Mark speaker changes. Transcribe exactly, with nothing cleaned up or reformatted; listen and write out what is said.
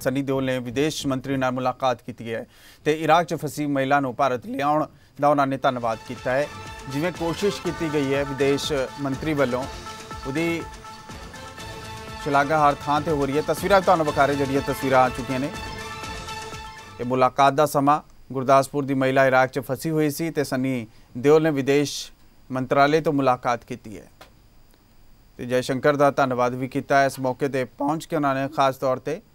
Speaker 1: सनी देओल ने विदेश मंत्री नाल मुलाकात की है तो इराक च फसी महिला नूं भारत लियाउण दा उन्हां ने धन्नवाद किया है। जिवें कोशिश की गई है विदेश मंत्री वालों उहदी शलाघा हर थां ते हो रही है। तस्वीरां तुहानूं विखा रहे जिहड़ियां तस्वीरां आ चुकियां ने। ये मुलाकात का समा गुरदासपुर की महिला इराक च फसी हुई सी ते सनी देओल ने विदेश मंत्रालय तो मुलाकात की है ते जयशंकर का धन्नवाद भी किया। इस मौके पर पहुँच के उन्होंने खास तौर पर